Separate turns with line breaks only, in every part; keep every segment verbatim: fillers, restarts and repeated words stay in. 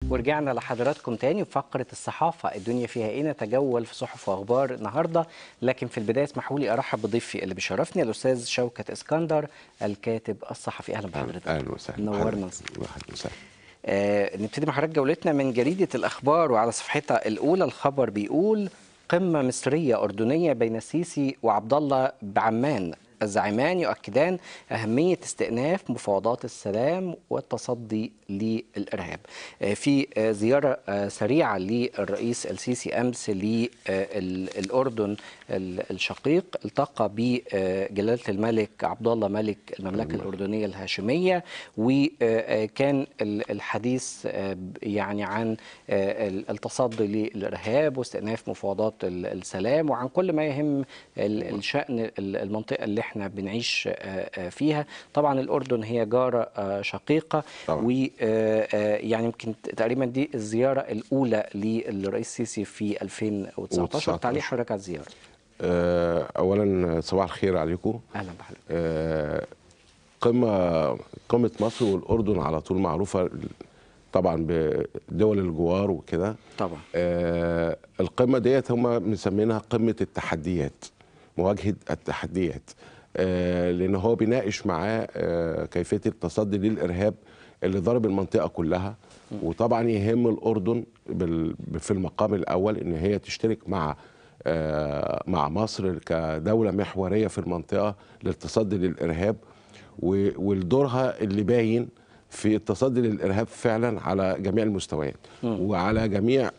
ورجعنا لحضراتكم تاني بفقرة الصحافة الدنيا فيها ايه، نتجول في صحف واخبار النهارده. لكن في البداية اسمحوا لي ارحب بضيفي اللي بيشرفني الاستاذ شوكت اسكندر الكاتب الصحفي. اهلا بحضرتك.
اهلا وسهلا.
نورنا.
اهلا وسهلا.
آه نبتدي مع حضرتك جولتنا من جريدة الاخبار، وعلى صفحتها الاولى الخبر بيقول: قمة مصرية أردنية بين السيسي وعبد الله بعمان، الزعيمان يؤكدان أهمية استئناف مفاوضات السلام والتصدي للإرهاب. في زيارة سريعة للرئيس السيسي أمس للأردن الشقيق، التقى بجلالة الملك عبد الله ملك المملكة الأردنية الهاشمية، وكان الحديث يعني عن التصدي للإرهاب واستئناف مفاوضات السلام وعن كل ما يهم الشأن المنطقة اللي احنا بنعيش فيها. طبعا الأردن هي جارة شقيقة، ويعني يمكن تقريبا دي الزيارة الأولى للرئيس السيسي في ألفين وتسعطاشر. تعليق حضرتك على الزيارة؟
أولا صباح الخير عليكم.
أهلا بحضرتك.
قمة قمة مصر والأردن على طول معروفة طبعا بدول الجوار وكده.
طبعا
آه القمة ديت هم مسمينها قمة التحديات، مواجهة التحديات، آه لأن هو بيناقش معاه آه كيفية التصدي للإرهاب اللي ضرب المنطقة كلها. م. وطبعا يهم الأردن في المقام الأول إن هي تشترك مع آه مع مصر كدولة محورية في المنطقة للتصدي للإرهاب، ودورها اللي باين في التصدي للإرهاب فعلا على جميع المستويات م. وعلى جميع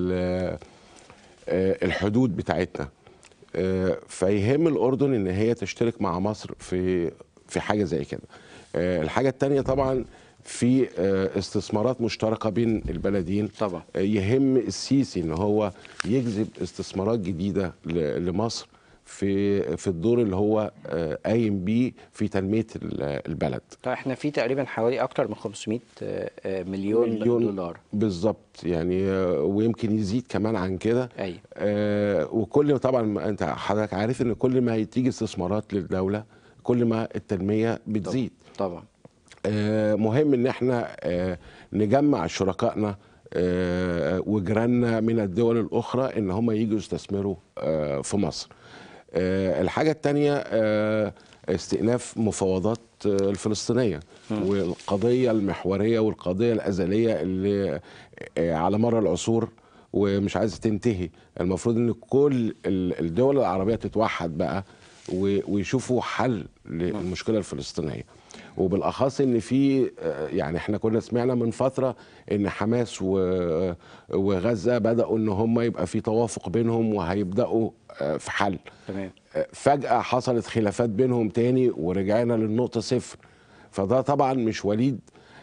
الحدود بتاعتنا. فيهم الأردن إن هي تشترك مع مصر في في حاجة زي كده. الحاجة التانية طبعا في استثمارات مشتركة بين البلدين.
طبعا
يهم السيسي إن هو يجذب استثمارات جديدة لمصر في في الدور اللي هو قايم بيه في تنميه البلد.
طيب احنا في تقريبا حوالي اكتر من خمسمائة مليون, مليون دولار
بالظبط يعني، ويمكن يزيد كمان عن كده.
ايوه.
آه وكل طبعا انت حضرتك عارف ان كل ما تيجي استثمارات للدوله كل ما التنميه بتزيد.
طبعا.
آه مهم ان احنا آه نجمع شركائنا آه وجيراننا من الدول الاخرى ان هم ييجوا يستثمروا آه في مصر. آه الحاجة الثانية آه استئناف مفاوضات آه الفلسطينية م. والقضية المحورية والقضية الأزلية اللي آه على مر العصور ومش عايزة تنتهي. المفروض ان كل الدول العربية تتوحد بقى ويشوفوا حل للمشكلة الفلسطينية، وبالاخص ان في يعني احنا كنا سمعنا من فتره ان حماس وغزه بداوا ان هم يبقى في توافق بينهم وهيبداوا في حل.
تمام.
فجاه حصلت خلافات بينهم تاني ورجعنا للنقطه صفر. فده طبعا مش وليد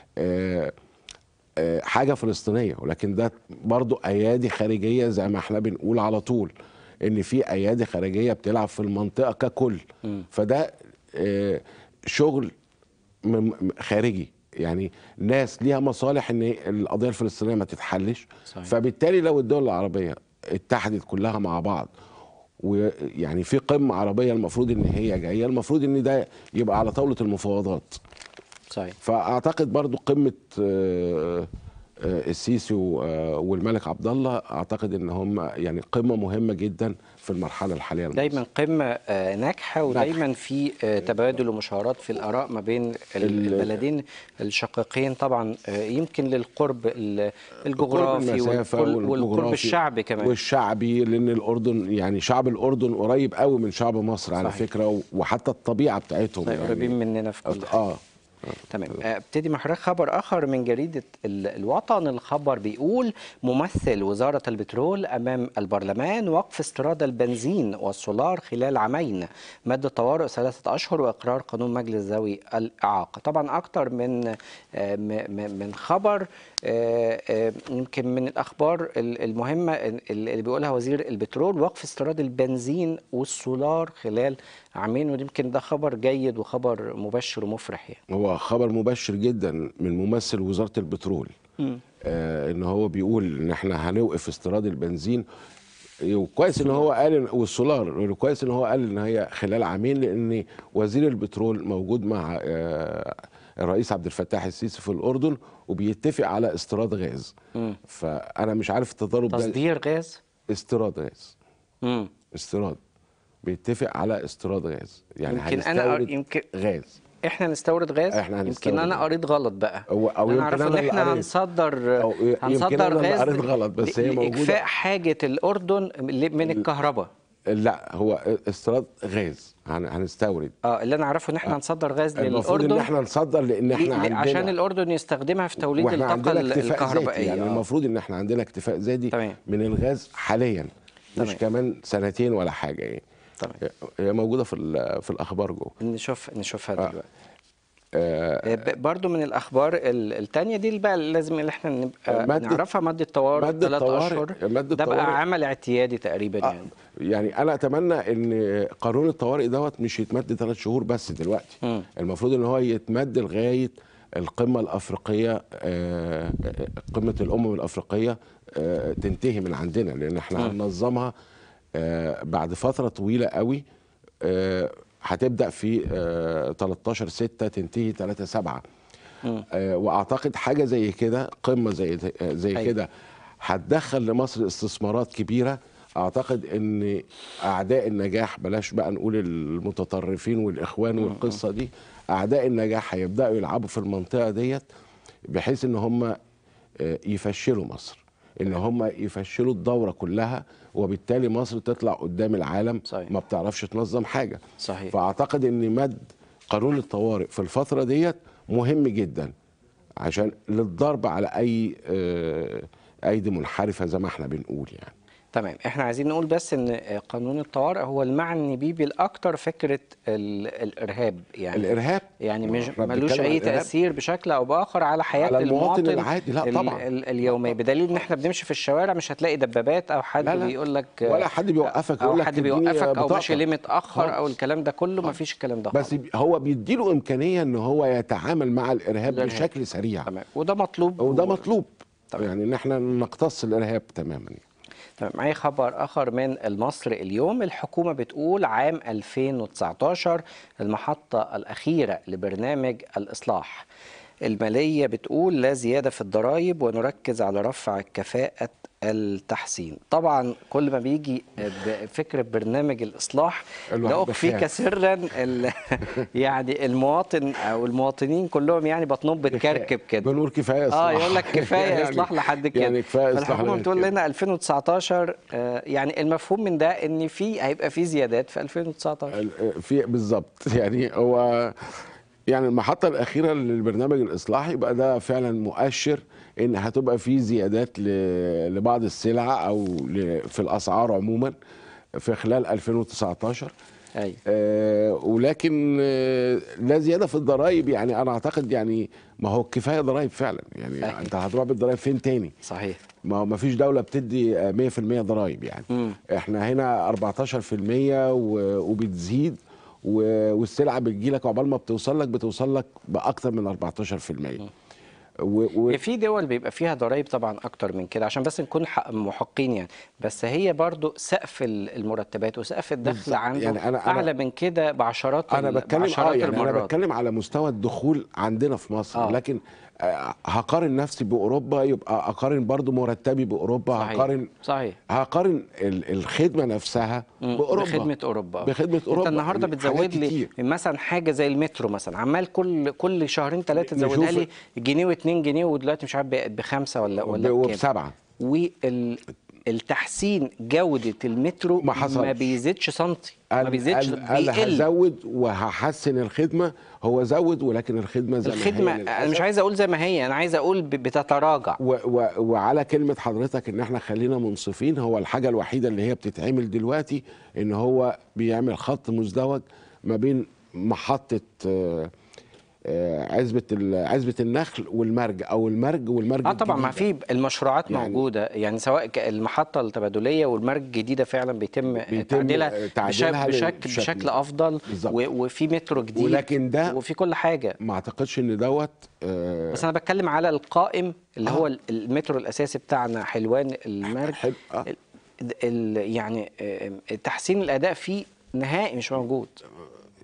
حاجه فلسطينيه، ولكن ده برضو ايادي خارجيه زي ما احنا بنقول على طول ان في ايادي خارجيه بتلعب في المنطقه ككل. م. فده شغل خارجي، يعني ناس ليها مصالح ان القضيه الفلسطينيه ما تتحلش. صحيح. فبالتالي لو الدول العربيه اتحدت كلها مع بعض ويعني في قمه عربيه المفروض ان هي جايه، المفروض ان ده يبقى على طاوله المفاوضات.
صحيح.
فاعتقد برضو قمه السيسي والملك عبد الله اعتقد ان هم يعني قمه مهمه جدا في المرحله الحاليه لمصر.
دايما قمه ناجحه ودايما في تبادل ومشاورات في الاراء ما بين البلدين الشقيقين، طبعا يمكن للقرب الجغرافي والقرب الشعبي كمان
والشعبي، لان الاردن يعني شعب الاردن قريب قوي من شعب مصر. صحيح. على فكره، وحتى الطبيعه بتاعتهم
يعني قريبين مننا في كل حاجه. اه تمام. ابتدي مع حضرتك خبر اخر من جريده الوطن. الخبر بيقول: ممثل وزاره البترول امام البرلمان وقف استيراد البنزين والسولار خلال عامين، مد طوارئ ثلاثه اشهر، واقرار قانون مجلس ذوي الاعاقه. طبعا اكتر من من خبر، يمكن من الاخبار المهمه اللي بيقولها وزير البترول: وقف استيراد البنزين والسولار خلال عامين، ويمكن ده خبر جيد وخبر مبشر ومفرح. يعني
هو خبر مبشر جدا من ممثل وزاره البترول. آه ان هو بيقول ان احنا هنوقف استيراد البنزين، وكويس ان هو قال والسولار، كويس ان هو قال ان هي خلال عامين، لان وزير البترول موجود مع آه الرئيس عبد الفتاح السيسي في الاردن وبيتفق على استيراد غاز.
مم.
فانا مش عارف التضارب ده.
تصدير غاز؟
استيراد غاز.
مم.
استيراد، بيتفق على استيراد غاز، يعني
يمكن انا
هنستورد
يمكن
غاز.
احنا نستورد غاز.
احنا هنستورد
يمكن انا
غاز.
قريت غلط بقى.
أو أو
انا
يمكن
اعرف ان
أنا اللي
احنا
قريت.
هنصدر
أو يمكن أنا
هنصدر
اللي
غاز
قريت غلط، بس هي موجودة.
لاكفاء حاجه الاردن ل- من الكهرباء.
لا، هو استيراد غاز هن- هنستورد.
اه اللي انا اعرفه ان احنا هنصدر غاز
المفروض ان
للاردن
احنا نصدر، لان احنا
ل-
عندنا
عشان الاردن يستخدمها في توليد
واحنا
الطاقه
عندنا اكتفاء ذاتي.
الكهربائيه.
يعني
آه.
المفروض ان احنا عندنا اكتفاء ذاتي
تمام.
من الغاز حاليا، مش
تمام.
كمان سنتين ولا حاجه يعني.
تمام.
هي موجوده في ال- في الاخبار جوه.
نشوف نشوفها
آه.
دلوقتي.
آه،
ب- برضو من الاخبار ال- التانية دي اللي بقى لازم اللي احنا نبقى
مادة-
نعرفها مادة طوارئ
مادة
ثلاث
طوارئ-
اشهر.
مادة
ده
طوارئ.
بقى عمل اعتيادي تقريبا
آه،
يعني.
يعني انا اتمنى ان قانون الطوارئ دوت مش يتمد ثلاث شهور بس دلوقتي.
مم.
المفروض ان هو يتمد لغايه القمه الافريقيه، آه، قمه الامم الافريقيه آه، تنتهي من عندنا، لان احنا هننظمها آه، بعد فتره طويله قوي. آه، هتبدا في آه، تلتاشر ستة تنتهي ثلاثة سبعة. آه، واعتقد حاجه زي كده، قمه زي زي
أيوة.
كده هتدخل لمصر استثمارات كبيره. اعتقد ان اعداء النجاح، بلاش بقى نقول المتطرفين والاخوان والقصه دي، اعداء النجاح هيبداوا يلعبوا في المنطقه ديت، بحيث ان هم آه، يفشلوا مصر، ان هم يفشلوا الدوره كلها، وبالتالي مصر تطلع قدام العالم
صحيح.
ما بتعرفش تنظم حاجه.
صحيح.
فاعتقد ان مد قانون الطوارئ في الفتره ديت مهم جدا، عشان للضرب على اي آه، ايدي منحرفه زي ما احنا بنقول يعني.
تمام. احنا عايزين نقول بس ان قانون الطوارئ هو المعني بيه بالاكثر فكره ال- الارهاب يعني.
الارهاب
يعني مش
إحنا
ملوش
بنتكلم عن
اي
الإرهاب.
تاثير بشكل او باخر على حياه
على المواطن
المواطن
العادي. لا
ال-
طبعا.
ال- اليوميه، بدليل ان احنا بنمشي في الشوارع مش هتلاقي دبابات او حد
لا لا.
بيقول لك
ولا حد بيوقفك
او
يقول لك
حد
اديني
بيوقفك او
بطاقتك.
ماشي ليه متاخر او
خالص.
الكلام ده كله، ما فيش الكلام ده
بس
خالص.
هو بيديله امكانيه ان هو يتعامل مع الارهاب
الإرهاب.
بشكل سريع،
تمام. وده مطلوب.
وده مطلوب.
تمام.
يعني ان احنا نقتص الارهاب تماما.
تمام. معايا خبر آخر من المصري اليوم. الحكومة بتقول عام ألفين وتسعتاشر المحطة الأخيرة لبرنامج الإصلاح. المالية بتقول لا زيادة في الضرائب ونركز على رفع كفاءة التحسين. طبعا كل ما بيجي فكرة برنامج الإصلاح
الواحد
لا أخفيك
بيخاف.
سرا ال- يعني المواطن أو المواطنين كلهم يعني بطنهم بتكركب كده.
بنقول كفايه اصلاح.
اه يقول لك كفايه
يعني-
اصلاح لحد كده.
يعني كفايه اصلاح
فالحكومه
لحد
بتقول
كده.
لنا ألفين وتسعتاشر، آه يعني المفهوم من ده ان في هيبقى في زيادات في ألفين وتسعتاشر.
في بالظبط. يعني هو يعني المحطة الأخيرة للبرنامج الإصلاحي يبقى ده فعلا مؤشر إن هتبقى في زيادات ل- لبعض السلع أو ل- في الأسعار عموما في خلال ألفين وتسعتاشر.
ايوه.
آه ولكن آه لا زيادة في الضرائب. يعني أنا أعتقد يعني ما هو كفاية ضرائب فعلا. يعني
أيوة.
أنت هتروح بالضرائب فين تاني؟
صحيح.
ما ما فيش دولة بتدي آه، مية في المية ضرائب يعني.
مم.
احنا هنا أربعتاشر في المية و- وبتزيد، و- والسلعه بتجي لك عقبال ما بتوصل لك بتوصل لك باكثر من أربعتاشر في المية. و... و...
في دول بيبقى فيها ضرائب طبعا اكتر من كده، عشان بس نكون حق- محقين يعني. بس هي برضو سقف ال- المرتبات وسقف الدخل
بالظبط.
عنده
يعني أنا- أنا-
اعلى من كده بعشرات
انا
ال-
بتكلم اه
بعشرات
يعني انا
المرات.
بتكلم على مستوى الدخول عندنا في مصر.
آه.
لكن آه، هقارن نفسي باوروبا، يبقى اقارن برضو مرتبي باوروبا.
صحيح.
هقارن
صحيح.
هقارن ال- الخدمه نفسها
مم.
باوروبا.
بخدمه اوروبا.
بخدمه اوروبا.
انت النهارده
حاجات
بتزود لي
كتير.
مثلا حاجه زي المترو مثلا، عمال كل كل شهرين ثلاثه تزودها
نشوف-
لي جنيه واتنين جنيه، ودلوقتي مش عارف بقت بخمسه ولا ولا
ب-
بكام.
وبسبعه.
والتحسين جوده المترو
ما حصلش.
ما بيزيدش سنتي، ما
قال
بيزيدش،
قال قال
بيقل.
هزود وهحسن الخدمه. هو زود، ولكن الخدمه زي ما هي
الخدمه انا
للأسف.
مش عايز اقول زي ما هي، انا عايز اقول ب- بتتراجع.
و و وعلى كلمة حضرتك ان احنا خلينا منصفين، هو الحاجة الوحيدة اللي هي بتتعمل دلوقتي ان هو بيعمل خط مزدوج ما بين محطة آه، آه، عزبة ال- عزبة النخل والمرج، او المرج والمرج
اه طبعا ما
الجديدة.
في المشروعات
يعني-
موجوده يعني، سواء ك- المحطه التبادليه والمرج الجديده فعلا بيتم,
بيتم
تعديلها
تعديلها
بشكل
للشكل
بشكل, بشكل
ده.
افضل.
بالظبط.
و- وفي مترو جديد،
ولكن ده
وفي كل حاجه.
ما اعتقدش ان دوت آه،
بس انا بتكلم على القائم اللي
آه.
هو ال- المترو الاساسي بتاعنا حلوان المرج.
حلو. آه.
ال- ال- يعني آه، تحسين الاداء فيه نهائي مش موجود.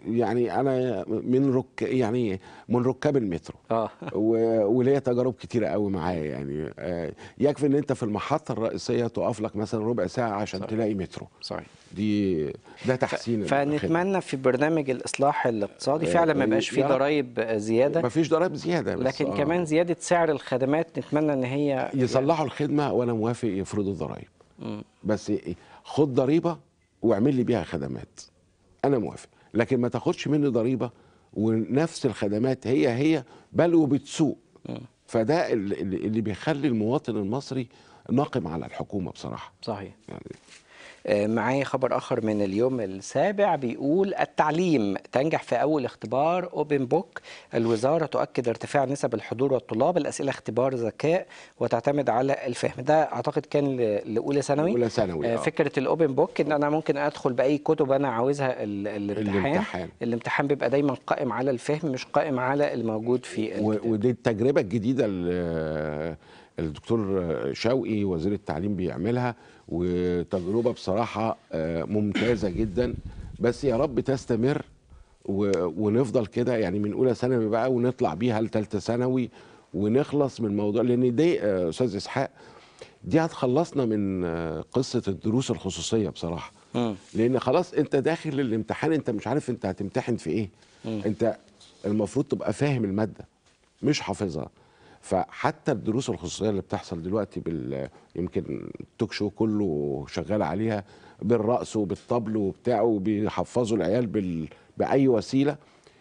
يعني انا من رك يعني من ركاب المترو
اه
و- وليا تجارب كتيره قوي معاه يعني. آه، يكفي ان انت في المحطه الرئيسيه تقف لك مثلا ربع ساعه عشان
صحيح.
تلاقي مترو.
صحيح.
دي ده
ف-
تحسين الخدمه.
فنتمنى في برنامج الإصلاح الاقتصادي فعلا ما يبقاش فيه
يا رب
ضرائب زيادة،
ما فيش ضرائب زياده بس
لكن كمان
اه
زيادة سعر الخدمات نتمنى ان هي يعني.
يصلحوا الخدمه، وانا موافق يفرضوا الضرائب،
مم.
بس إيه، خد ضريبه واعمل لي بيها خدمات، انا موافق. لكن ما تاخدش مني ضريبه ونفس الخدمات هي هي بل وبتسوء.
مم.
فده اللي, اللي بيخلي المواطن المصري ناقم على الحكومه بصراحه
صحيح.
يعني.
آه، معايا خبر آخر من اليوم السابع بيقول التعليم تنجح في أول اختبار أوبن بوك. الوزارة تؤكد ارتفاع نسب الحضور والطلاب. الأسئلة اختبار ذكاء وتعتمد على الفهم. ده أعتقد كان ل- لأولى ثانوي.
اولى ثانوي
آه،
اه
فكرة الأوبن بوك إن أنا ممكن أدخل بأي كتب أنا عاوزها ال- الامتحان.
الامتحان
الامتحان بيبقى دايما قائم على الفهم مش قائم على الموجود في
و-
الكتاب.
ودي التجربه الجديده اللي الدكتور شوقي وزير التعليم بيعملها، وتجربه بصراحه آه، ممتازه جدا. بس يا رب تستمر و- ونفضل كده يعني من اولى ثانوي بقى ونطلع بيها لثالثه ثانوي ونخلص من الموضوع. لان دي آه، استاذ اسحاق دي هتخلصنا من آه، قصه الدروس الخصوصيه بصراحه.
مم.
لان خلاص انت داخل الامتحان انت مش عارف انت هتمتحن في ايه.
مم.
انت المفروض تبقى فاهم الماده مش حافظها. فحتى الدروس الخصوصيه اللي بتحصل دلوقتي بال يمكن التوك شو كله شغال عليها بالرقص وبالطبل وبتاع وبيحفظوا العيال بال... باي وسيله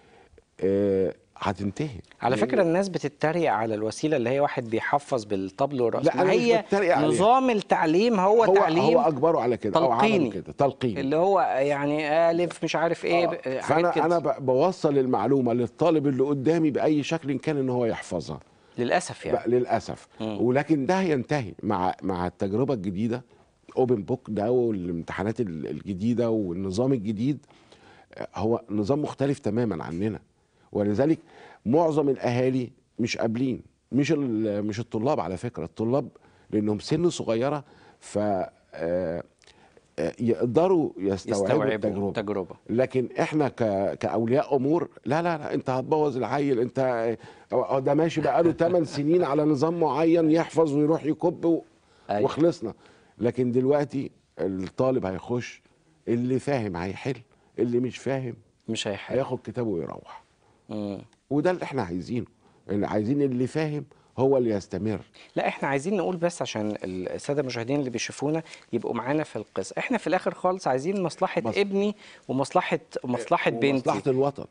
آه، هتنتهي.
على
لأن-
فكرة الناس بتتريق على الوسيلة اللي هي واحد بيحفظ بالطبل والرقص.
لا
ما
انا مش
هي
بتريق عليها.
نظام التعليم هو,
هو
تعليم
هو اجبروا على كده او عملوا
تلقيني،
كده تلقيني.
اللي هو يعني ألف مش عارف إيه ب-
آه.
حاجات
فانا
كده.
انا ب- بوصل المعلومه للطالب اللي قدامي باي شكل كان ان هو يحفظها.
للأسف يعني.
بقى للاسف.
مم.
ولكن ده هينتهي مع مع التجربه الجديده اوبن بوك ده والامتحانات ال- الجديده والنظام الجديد. آه، هو نظام مختلف تماما عننا، ولذلك معظم الاهالي مش قابلين، مش ال- مش الطلاب على فكره. الطلاب لانهم سن صغيره ف آه، آه، يقدروا يستوعبوا
يستوعبوا
التجربه.
تجربة.
لكن احنا ك... كاولياء امور لا لا لا انت هتبوظ العيل. انت آه، ده ماشي بقاله ثمان سنين على نظام معين يحفظ ويروح يكب و...
أيوة.
وخلصنا. لكن دلوقتي الطالب هيخش اللي فاهم هيحل، اللي مش فاهم
مش هيحل.
هياخد كتابه ويروح.
مم.
وده اللي احنا عايزينه، اللي عايزين اللي فاهم هو اللي يستمر.
لا احنا عايزين نقول بس عشان الساده المشاهدين اللي بيشوفونا يبقوا معانا في القصه. احنا في الاخر خالص عايزين مصلحه
مص...
ابني ومصلحه مصلحه بنتي
ومصلحة الوطن.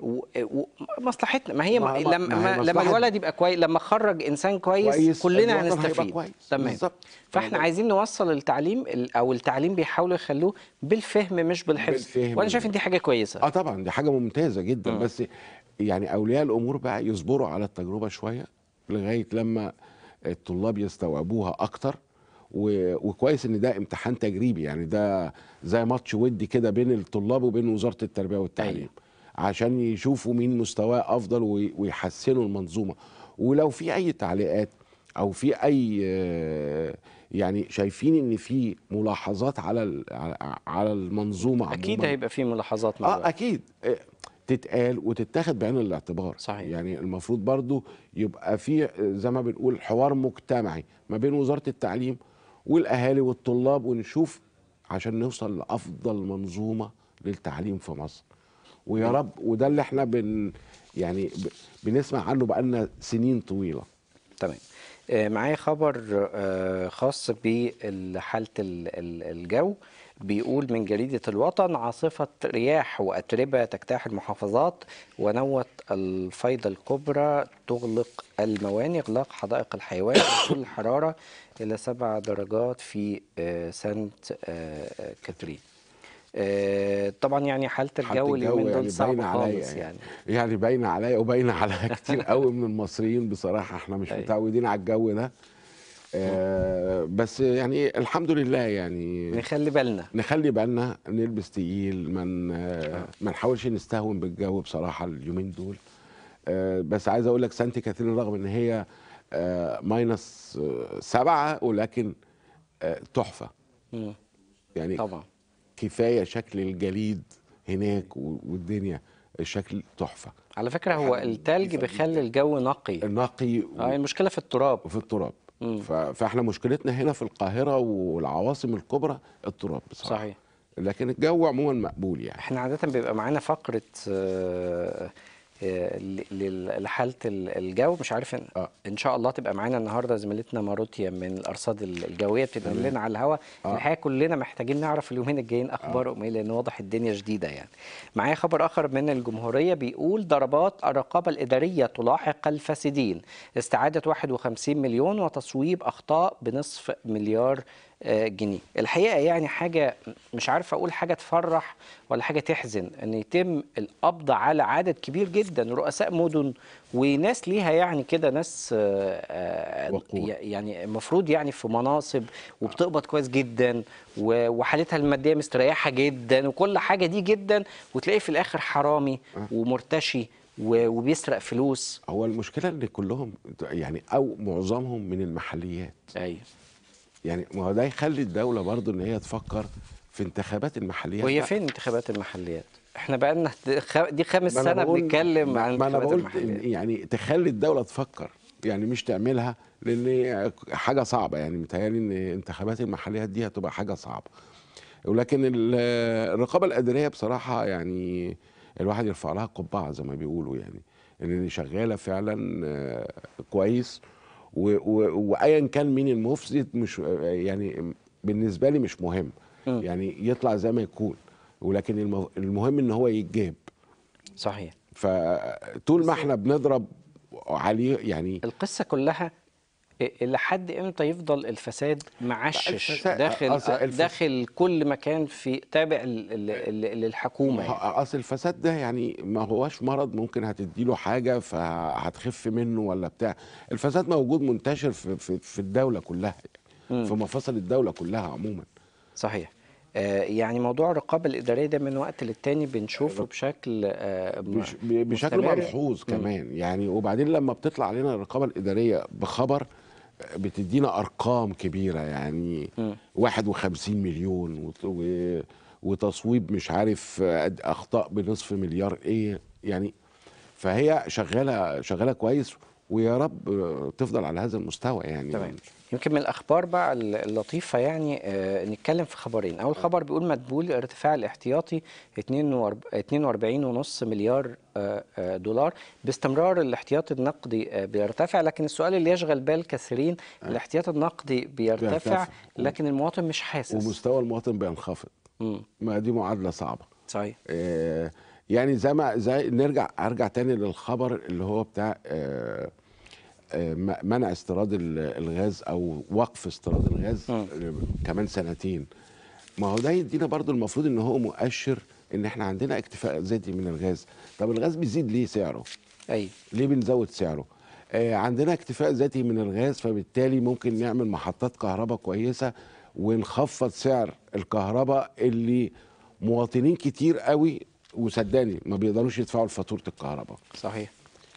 ومصلحتنا. ما هي
ما ما
لما
ما هي
ما- لما
مصلحة
الولد يبقى كويس، لما خرج انسان كويس,
كويس
كلنا
الوطن هيبقى
هنستفيد.
كويس.
تمام.
بالظبط.
فاحنا
ده-
عايزين نوصل التعليم ال- او التعليم بيحاولوا يخلوه بالفهم مش بالحفظ.
بالفهم.
وانا شايف ان دي حاجه كويسه.
اه طبعا دي حاجه ممتازه جدا.
مم.
بس يعني اولياء الامور بقى يصبروا على التجربه شويه لغايه لما الطلاب يستوعبوها اكتر. و... وكويس ان ده امتحان تجريبي، يعني ده زي ماتش ودي كده بين الطلاب وبين وزاره التربيه والتعليم.
أيوة.
عشان يشوفوا مين مستواه افضل وي... ويحسنوا المنظومه. ولو في اي تعليقات او في اي آه، يعني شايفين ان في ملاحظات على ال- على على المنظومه
اكيد
عموما
هيبقى في ملاحظات مع
اه
الوقت.
اكيد آه، تتقال وتتاخد بعين الاعتبار.
صحيح.
يعني المفروض برضو يبقى في آه، زي ما بنقول حوار مجتمعي ما بين وزارة التعليم والاهالي والطلاب، ونشوف عشان نوصل لافضل منظومة للتعليم في مصر. ويا رب وده اللي احنا بن يعني ب- بنسمع عنه بقالنا سنين طويلة.
تمام. آه، معايا خبر آه، خاص بحالة ال- ال- الجو. بيقول من جريدة الوطن: عاصفة رياح وأتربة تجتاح المحافظات، ونوت الفيضة الكبرى تغلق الموانئ. إغلاق حدائق الحيوان. وصول الحرارة إلى سبع درجات في آه، سانت آه، آه، كاترين. آه، طبعا يعني حالة
حالة
الجو اليومين
الجو
دول
يعني
صعبة
باينة عليا
خالص
يعني.
يعني.
يعني باينة عليا وباينة على كتير قوي من المصريين بصراحة. احنا مش
أيوة.
متعودين على الجو ده. آه بس يعني الحمد لله يعني
نخلي بالنا.
نخلي بالنا نلبس تقيل، من آه ما نحاولش نستهون بالجو بصراحة اليومين دول. آه بس عايز اقول لك سانت كاترين رغم ان هي آه ماينس آه سبعة ولكن آه تحفة.
مم.
يعني
طبعا.
كفاية شكل الجليد هناك و- والدنيا الشكل تحفه.
على فكره هو
حاجة
التلج
نظيفة
بيخلي
جداً.
الجو نقي.
النقي
اه المشكله في التراب.
وفي التراب.
امم
ف- فاحنا مشكلتنا هنا في القاهره والعواصم الكبرى التراب بصراحه،
صحيح.
لكن الجو عموما مقبول يعني.
احنا عادة بيبقى معانا فقرة آه، آه، ل- ل- لحالة ال- الجو، مش عارف ان,
اه
إن شاء الله تبقى معانا النهارده زميلتنا ماروتيا من الارصاد ال- الجوية بتنقل
تمام.
لنا على الهواء.
اه
الحقيقة كلنا محتاجين نعرف اليومين الجايين
اه
اخبارهم ايه، لان واضح الدنيا شديدة يعني. معايا خبر اخر من الجمهورية بيقول ضربات الرقابة الادارية تلاحق الفاسدين، استعادة واحد وخمسين مليون وتصويب اخطاء بنصف مليار آه، جنيه. الحقيقة يعني حاجة مش عارف أقول حاجة تفرح ولا حاجة تحزن، أن يتم القبض على عدد كبير جدا رؤساء مدن وناس ليها يعني كده، ناس آه، آه،
وقور.
يعني المفروض يعني في مناصب وبتقبض كويس جدا و- وحالتها المادية مستريحة جدا وكل حاجة دي جدا، وتلاقيه في الآخر حرامي
آه.
ومرتشي و- وبيسرق فلوس.
هو المشكله ان كلهم يعني او معظمهم من المحليات.
أيوه.
يعني ما هو ده يخلي الدوله برضو ان هي تفكر في انتخابات المحليات
وهي
بقى.
فين انتخابات المحليات؟ احنا بقالنا دي خامس
ما انا
سنة
بقول
بنتكلم
ما
عن
ما انا
انتخابات
بقول
المحليات.
يعني تخلي الدوله تفكر، يعني مش تعملها، لان حاجه صعبه. يعني متهيألي ان انتخابات المحليات دي هتبقى حاجه صعبه. ولكن ال- الرقابه الاداريه بصراحه يعني الواحد يرفع لها قبعه زي ما بيقولوا، يعني ان شغاله فعلا آه، كويس. و- و- وايا كان مين المفسد مش يعني بالنسبه لي مش مهم،
مم.
يعني يطلع زي ما يكون، ولكن الم- المهم ان هو يتجاب.
صحيح.
فطول ما
بس
احنا بنضرب عليه يعني.
القصة كلها إلى حد إمتى يفضل الفساد
لا
معشش
الفساد
داخل
اصل الفساد
داخل كل مكان في تابع ل- ل- ل- للحكومة
ما هو
يعني.
اصل الفساد ده يعني ما هواش مرض ممكن هتديله حاجه فهتخف منه ولا بتاع. الفساد موجود منتشر في في, في الدوله كلها،
مم.
في مفاصل الدوله كلها عموما.
صحيح. آه، يعني موضوع الرقابة الإدارية ده من وقت للتاني بنشوفه بشكل آه، م-
بش بشكل
مستمر.
ملحوظ
مم. مم.
وبعدين يعني. وبعدين لما بتطلع علينا الرقابه الاداريه بخبر بتدينا ارقام كبيره، يعني
مم.
واحد وخمسين مليون وت- و- وتصويب مش عارف قد- اخطاء بنصف مليار ايه يعني. فهي شغاله شغاله كويس، ويا رب تفضل على هذا المستوى
تمام.
يعني.
يمكن من الأخبار بقى اللطيفة يعني آه، نتكلم في خبرين. أول خبر بيقول مدبول ارتفاع الاحتياطي اتنين وأربعين ونص مليار آه، آه، دولار. باستمرار الاحتياطي النقدي آه، بيرتفع، لكن السؤال اللي يشغل بال كثيرين، الاحتياطي النقدي بيرتفع
بيرتفع و-
لكن المواطن مش حاسس.
ومستوى المواطن بينخفض.
امم
ما دي معادله صعبه.
صحيح.
آه، يعني زي ما زي نرجع ارجع تاني للخبر اللي هو بتاع آه، آه، م- منع استيراد ال- الغاز او وقف استيراد الغاز
امم
آه، كمان سنتين. ما هو ده يدينا برضو المفروض ان هو مؤشر ان احنا عندنا اكتفاء ذاتي من الغاز. طب الغاز بيزيد ليه سعره؟
أيوه.
ليه بنزود سعره؟ آه عندنا اكتفاء ذاتي من الغاز، فبالتالي ممكن نعمل محطات كهرباء كويسة ونخفض سعر الكهرباء اللي مواطنين كتير قوي وصدقني ما بيقدروش يدفعوا فاتورة الكهرباء.
صحيح.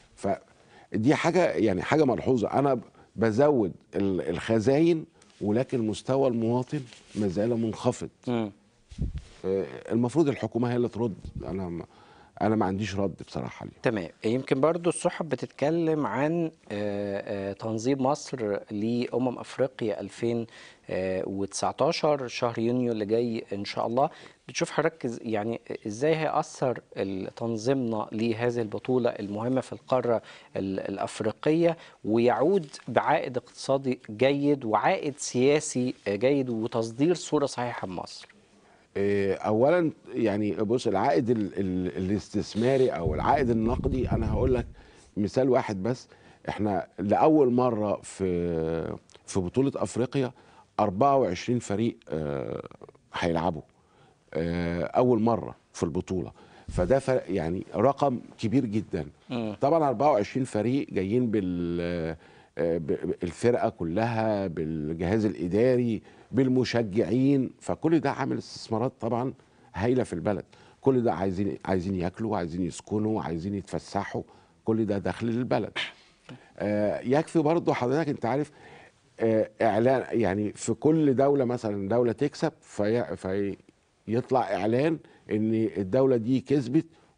فدي حاجة يعني حاجة ملحوظة. أنا بزود ال- الخزاين ولكن مستوى المواطن ما زال منخفض.
امم
آه، المفروض الحكومة هي اللي ترد. أنا ما أنا ما عنديش رد بصراحة ليه.
تمام. يمكن برضو الصحف بتتكلم عن آه، آه، تنظيم مصر لأمم أفريقيا ألفين وتسعتاشر شهر يونيو اللي جاي إن شاء الله. بتشوف حضرتك إز- يعني إزاي هيأثر ال- تنظيمنا لهذه البطولة المهمة في القارة ال- الأفريقية، ويعود بعائد اقتصادي جيد وعائد سياسي آه، جيد وتصدير صورة صحيحة بمصر؟
إيه، اولا يعني بص العائد ال ال الاستثماري او العائد النقدي. انا هقول لك مثال واحد بس. احنا لاول مره في في بطوله افريقيا أربعة وعشرين فريق آه، هيلعبوا آه، اول مره في البطوله. فده فرق يعني رقم كبير جدا.
مم.
طبعا أربعة وعشرين فريق جايين بال آه، ب- الفرقه كلها بالجهاز الاداري بالمشجعين، فكل ده عامل استثمارات طبعا هايله في البلد. كل ده عايزين عايزين ياكلوا، عايزين يسكنوا، عايزين يتفسحوا، كل ده دخل للبلد. آه، يكفي برضو حضرتك انت عارف آه، اعلان يعني في كل دوله، مثلا دوله تكسب في في يطلع اعلان ان الدوله دي كسبت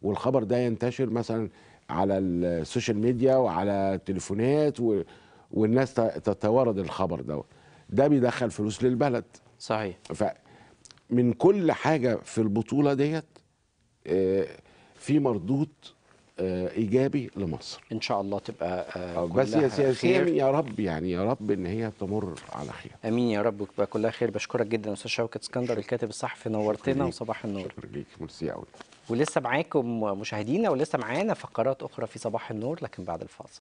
والخبر ده ينتشر مثلا على السوشيال ميديا وعلى التليفونات و... والناس ت- تتوارد الخبر ده ده بيدخل فلوس للبلد.
صحيح.
فمن كل حاجة في البطولة ديت آه، في مردود آه، إيجابي لمصر.
ان شاء الله تبقى آه،
آه، بس هي
كلها
سياسيا
خير.
يا رب، يعني يا رب ان هي تمر على خير.
امين يا رب، وتبقى كلها خير. بشكرك جدا استاذ شوكت اسكندر الكاتب الصحفي،
شكرا
نورتنا
ليك،
وصباح النور.
شكرا ليك، ميرسي قوي.
ولسه معاكم مشاهدينا، ولسه معانا فقرات اخرى في صباح النور لكن بعد الفاصل.